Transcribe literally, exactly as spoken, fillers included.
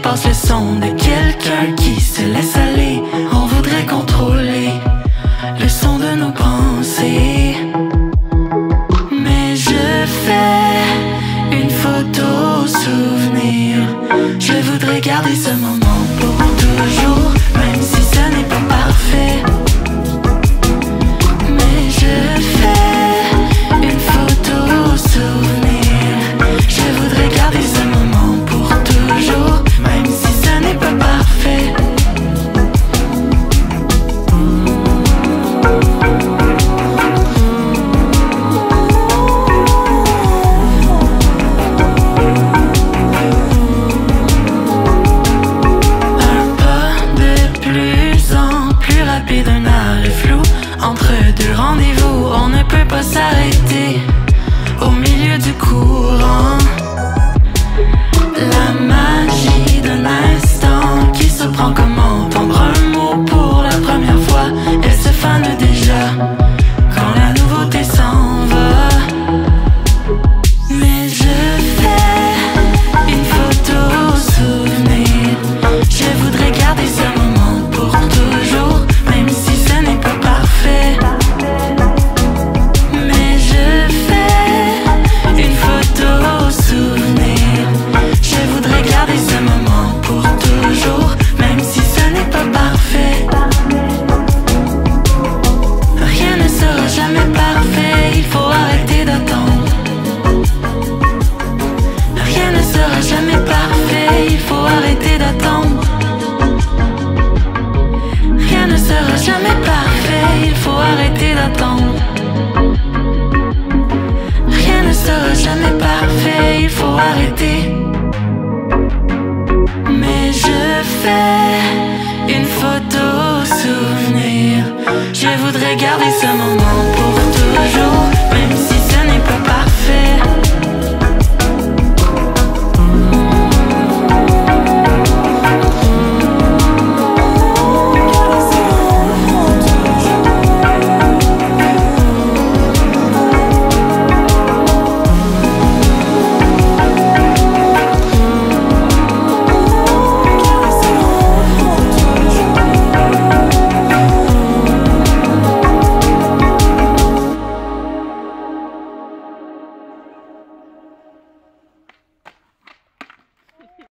passe le son de quelqu'un qui se laisse aller. On voudrait contrôler le son de nos pensées. Mais je fais une photo souvenir. Je voudrais garder ce moment pour toujours, même si ce n'est pas parfait. Mais je fais une photo souvenir. Je voudrais garder ce moment pour toujours, même si ce n'est pas parfait. D'un arrêt flou, entre deux rendez-vous, on ne peut pas s'arrêter. Au milieu du courant, la magie d'un instant qui se prend comme entendre un mot pour la première fois. Elle se fane déjà quand la nouveauté s'en va. Mais je fais une photo souvenir. Je voudrais garder ce moment pour toujours, même si ce n'est pas parfait. Mais je fais une photo souvenir. Je voudrais garder ce moment pour toujours, même si ce n'est pas parfait. Rien ne sera jamais parfait, il faut arrêter d'attendre. Rien ne sera jamais parfait, il faut arrêter d'attendre. Rien ne sera jamais parfait, il faut arrêter d'attendre. Rien ne sera jamais parfait, il faut arrêter. Mais je fais une photo souvenir. Je voudrais garder ce moment pour toujours, même si